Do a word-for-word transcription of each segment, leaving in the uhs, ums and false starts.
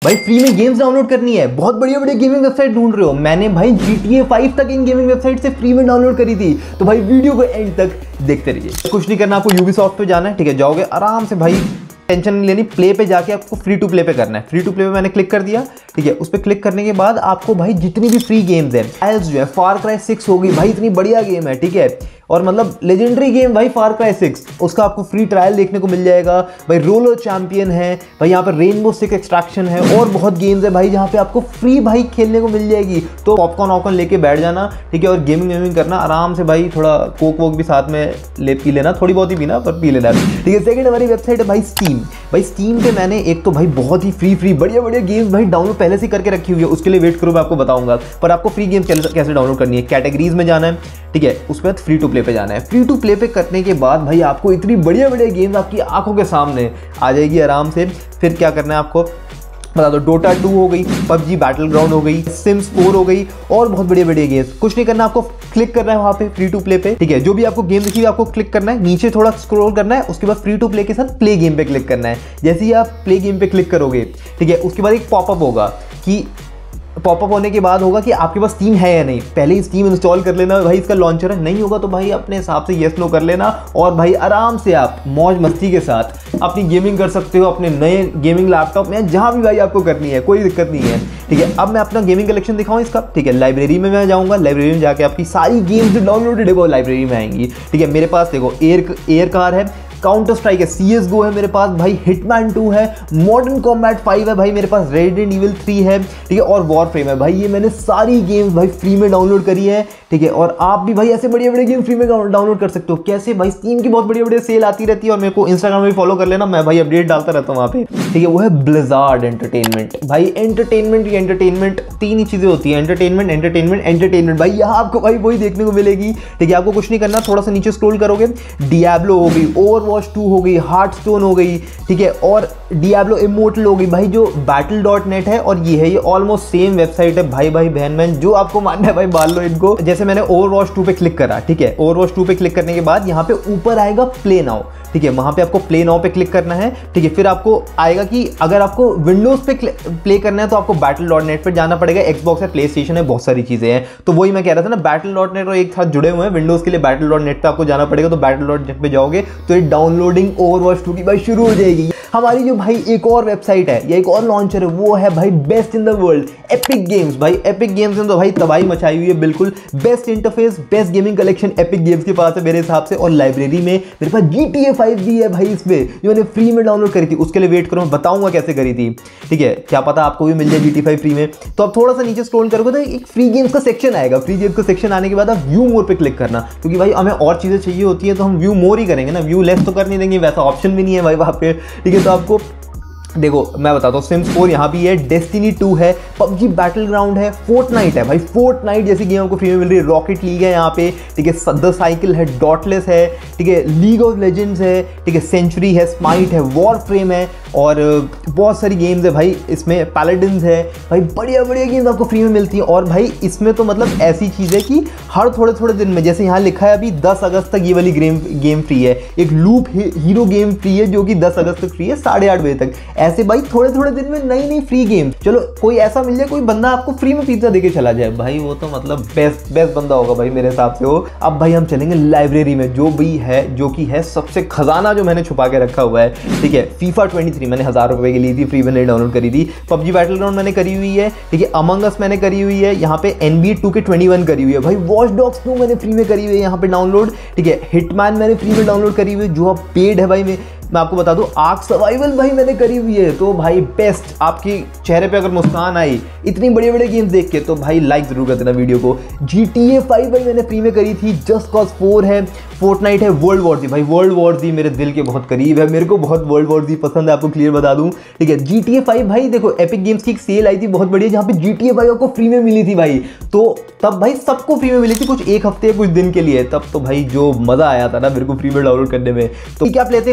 भाई फ्री में games download करनी है, बहुत बढ़िया बढ़िया गेमिंग वेबसाइट ढूंढ रहे हो, मैंने भाई जी टी ए फाइव तक इन गेमिंग वेबसाइट से फ्री में डाउनलोड करी थी। तो भाई वीडियो को एंड तक देखते रहिए। कुछ नहीं करना, आपको यूबीसॉफ्ट पे जाना है, ठीक है, जाओगे आराम से, भाई टेंशन नहीं लेनी, प्ले पे जाके आपको फ्री टू प्ले पे करना है। फ्री टू प्ले पे मैंने क्लिक कर दिया, ठीक है। उस पर क्लिक करने के बाद आपको भाई जितनी भी फ्री गेम्स हैं, ट्रायल्स जो है, फार क्राई सिक्स हो गई भाई, इतनी बढ़िया गेम है, ठीक है, और मतलब लेजेंडरी गेम भाई फार क्राई सिक्स, उसका आपको फ्री ट्रायल देखने को मिल जाएगा। भाई रोलर चैंपियन है भाई, यहाँ पर रेनबो सिक्स एक्सट्रैक्शन है, और बहुत गेम्स है भाई जहाँ पे आपको फ्री भाई खेलने को मिल जाएगी। तो पॉपकॉर्न वॉपकॉर्न लेके बैठ जाना, ठीक है, और गेमिंग वेमिंग करना आराम से भाई, थोड़ा कोक वोक भी साथ में ले पी लेना, थोड़ी बहुत ही पीना पर पी लेना, ठीक है। सेकंड हमारी वेबसाइट है भाई स्टीम। भाई स्टीम पे मैंने एक तो भाई बहुत ही फ्री फ्री बढ़िया बढ़िया गेम्स भाई डाउनलोड पहले से करके रखी हुई है, उसके लिए वेट करो, मैं आपको बताऊंगा। पर आपको फ्री गेम्स कैसे डाउनलोड करनी है, कैटेगरीज में जाना है, ठीक है, उसके बाद फ्री टू प्ले पे जाना है। फ्री टू प्ले पे करने के बाद भाई आपको इतनी बढ़िया बढ़िया गेम्स आपकी आंखों के सामने आ जाएगी आराम से। फिर क्या करना है आपको बता दो, डोटा टू हो गई, पबजी बैटल ग्राउंड हो गई, सिम्स फोर हो गई, और बहुत बढ़िया बढ़िया गेम्स। कुछ नहीं करना, आपको क्लिक करना है वहां पे फ्री टू प्ले पे, ठीक है, जो भी आपको गेम दिखी आपको क्लिक करना है, नीचे थोड़ा स्क्रॉल करना है, उसके बाद फ्री टू प्ले के साथ प्ले गेम पे क्लिक करना है। जैसे ही आप प्ले गेम पे क्लिक करोगे, ठीक है, उसके बाद एक पॉपअप होगा कि पॉपअप होने के बाद होगा कि आपके पास स्टीम है या नहीं। पहले ही स्टीम इंस्टॉल कर लेना भाई, इसका लॉन्चर है, नहीं होगा तो भाई अपने हिसाब से येस नो कर लेना, और भाई आराम से आप मौज मस्ती के साथ अपनी गेमिंग कर सकते हो अपने नए गेमिंग लैपटॉप में, जहां भी भाई आपको करनी है, कोई दिक्कत नहीं है, ठीक है। अब मैं अपना गेमिंग कलेक्शन दिखाऊं इसका, ठीक है। लाइब्रेरी में मैं जाऊंगा, लाइब्रेरी में जाके आपकी सारी गेम्स जो डाउनलोडेड है वो लाइब्रेरी में आएंगी, ठीक है। मेरे पास देखो एयर एयर कार है, काउंटर स्ट्राइक है, सी एस गो है मेरे पास भाई, हिटमैन टू है, मॉडर्न कॉम्बैट फाइव है भाई मेरे पास, रेजिडेंट इविल थ्री है, ठीक है, और वॉरफ्रेम है भाई। ये मैंने सारी गेम्स भाई फ्री में डाउनलोड करी है, ठीक है। और आप भी भाई ऐसे बढ़िया बढ़िया गेम फ्री में डाउनलोड कर सकते हो। कैसे भाई, स्टीम की बहुत बढ़िया बढ़िया सेल आती रहती है, और मेरे को इंस्टाग्राम में फॉलो कर लेना, मैं भाई अपडेट डालता रहता हूँ वहाँ पे, ठीक है। वो है ब्लिज़ार्ड एंटरटेनमेंट। भाई एंटरटेनमेंट की एंटरटेनमेंट तीन ही चीजें होती है, एंटरटेनमेंट एंटरटेनमेंट एंटरटेनमेंट। भाई यहाँ आपको भाई वही देखने को मिलेगी, ठीक है। आपको कुछ नहीं करना, थोड़ा सा नीचे स्क्रॉल करोगे, डियाब्लो हो गई, ओवरवॉच टू हो गई, हार्टस्टोन हो गई, ठीक है, और डियाब्लो इमोर्टल हो गई भाई, जो बैटल डॉट नेट है, और ये है, ये ऑलमोस्ट सेम वेबसाइट है भाई। भाई बहन बहन जो आपको मानना है भाई मान लो इनको। जैसे मैंने ओवरवॉच टू पे क्लिक करा, ठीक है, ओवरवॉच टू पे क्लिक करने के बाद यहाँ पे ऊपर आएगा प्ले नाउ, ठीक है, वहां पे आपको प्ले नाउ पे क्लिक करना है, ठीक है। फिर आपको आएगा कि अगर आपको विंडोज पे प्ले करना है तो आपको बैटल डॉट नेट पे जाना पड़ेगा, एक्सबॉक्स है, प्ले स्टेशन है, बहुत सारी चीजें हैं। तो वही मैं कह रहा था ना, बैटल डॉट नेट और एक साथ जुड़े हुए हैं, विंडोज के लिए बैटल डॉट नेट पे आपको जाना पड़ेगा। तो बैटल डॉट नेट पे जाओगे तो ये डाउनलोडिंग ओवरवॉच टू की भाई शुरू हो जाएगी। हमारी जो भाई एक और वेबसाइट है या एक और लॉन्चर है, वो है भाई best in the world, epic games. भाई एपिक गेम्स ने तो भाई तबाही मचाई हुई है, बिल्कुल best interface, best gaming collection epic games के पास है मेरे हिसाब से। और लाइब्रेरी में मेरे पास जी टी ए फाइव भी है भाई, इसमें जो मैंने फ्री में डाउनलोड करी थी, उसके लिए वेट करो, मैं बताऊंगा कैसे करी थी, ठीक है, क्या पता आपको भी मिल जाए G T A five free में। तो आप थोड़ा सा नीचे स्क्रॉल करोगे तो एक फ्री गेम्स का सेक्शन आएगा। फ्री गेम्स का सेक्शन आने के बाद आप व्यू मोर पे क्लिक करना, क्योंकि भाई हमें और चीजें चाहिए होती है तो हम व्यू मोर ही करेंगे ना, व्यू लेस तो कर नहीं देंगे, वैसा ऑप्शन भी नहीं है भाई वहाँ पे, ठीक है। तो आपको देखो मैं बताता हूँ, सिम्स फोर यहाँ भी है, डेस्टिनी टू है, पबजी बैटल ग्राउंड है, फोर्टनाइट है भाई, फोर्टनाइट जैसी गेम आपको फ्री में मिल रही है, रॉकेट लीग है यहाँ पे, ठीक है, द साइकिल है, डॉटलेस है, ठीक है, लीग ऑफ लेजेंड्स है, ठीक है, सेंचुरी है, स्माइट है, वॉरफ्रेम है, और बहुत सारी गेम्स है भाई इसमें, पैलेडिन्स है भाई, बढ़िया बढ़िया गेम्स आपको फ्री में मिलती है। और भाई इसमें तो मतलब ऐसी चीज़ है कि हर थोड़े थोड़े दिन में, जैसे यहाँ लिखा है अभी दस अगस्त तक ये वाली गेम गेम फ्री है, एक लूप हीरो गेम फ्री है जो कि दस अगस्त तक फ्री है, साढ़े आठ बजे तक। ऐसे भाई थोड़े थोड़े दिन में नई नई फ्री गेम। चलो कोई ऐसा मिल जाए, कोई बंदा आपको फ्री में पिज्जा देके चला जाए, भाई वो तो मतलब बेस्ट बेस्ट बंदा होगा भाई मेरे हिसाब से वो। अब भाई हम चलेंगे लाइब्रेरी में, जो भी है, जो कि है सबसे खजाना जो मैंने छुपा के रखा हुआ है, ठीक है। फीफा ट्वेंटी थ्री मैंने हजार रुपए की ली थी, फ्री में नहीं डाउनलोड करी थी। पबजी बैटल ग्राउंड मैंने करी हुई है, ठीक है। अमंग अस मैंने करी हुई है, यहाँ पे NBA two K twenty one करी हुई है भाई। वॉच डॉग्स टू मैंने फ्री में करी हुई है यहाँ पे डाउनलोड, ठीक है। हिटमैन मैंने फ्री में डाउनलोड करी हुई है, जो अब पेड है भाई। मैं मैं आपको बता दूं, आर्क सर्वाइवल भाई मैंने करी हुई है। तो भाई बेस्ट, आपकी चेहरे पे अगर मुस्कान आई इतनी बड़े बड़े गेम्स देख के, तो भाई लाइक जरूर कर देना वीडियो को। जी टी ए फाइव भाई मैंने फ्री में करी थी, जस्ट कॉज फोर है, फोर्टनाइट है, वर्ल्ड वॉर जी भाई, वर्ल्ड वॉर जी मेरे दिल के बहुत करीब है, मेरे को बहुत वर्ल्ड वॉर जी पसंद है, आपको क्लियर बता दूं, ठीक है। जी टी ए फाइव भाई देखो, एपिक गेम्स की एक सेल आई थी बहुत बढ़िया, जहाँ पे जी टी ए फाइव आपको फ्री में मिली थी भाई। तो तब भाई सबको फ्री में मिली थी, कुछ एक हफ्ते कुछ दिन के लिए, तब तो भाई जो मजा आया था ना मेरे को फ्री में डाउनलोड करने में। तो क्या आप लेते हैं, कौन सी कौन सी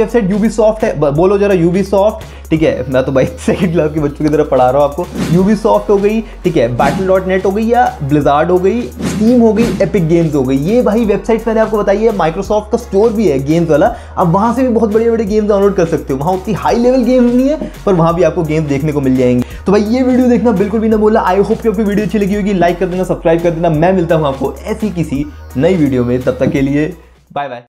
वेबसाइट यूबीसॉफ्ट है, बोलो जरा यूबीसॉफ्ट, ठीक है, मैं तो भाई सेकंड क्लास के बच्चों की तरह पढ़ा रहा हूँ आपको। यूबीसॉफ्ट हो गई, ठीक है, बैटल डॉट नेट हो गई या ब्लिजार्ड हो गई, स्टीम हो गई, एपिक गेम्स हो गई, ये भाई वेबसाइट्स मैंने आपको बताई है। माइक्रोसॉफ्ट का स्टोर भी है गेम्स वाला, आप वहां से भी बहुत बड़े बड़े गेम्स डाउनलोड कर सकते हो। वहां उतनी हाई लेवल गेम्स नहीं है, पर वहां भी आपको गेम्स देखने को मिल जाएंगे। तो भाई ये वीडियो देखना बिल्कुल भी ना बोला। आई होप कि आपको वीडियो अच्छी लगी होगी, लाइक कर देना, सब्सक्राइब कर देना। मैं मिलता हूं आपको ऐसी किसी नई वीडियो में, तब तक के लिए बाय बाय।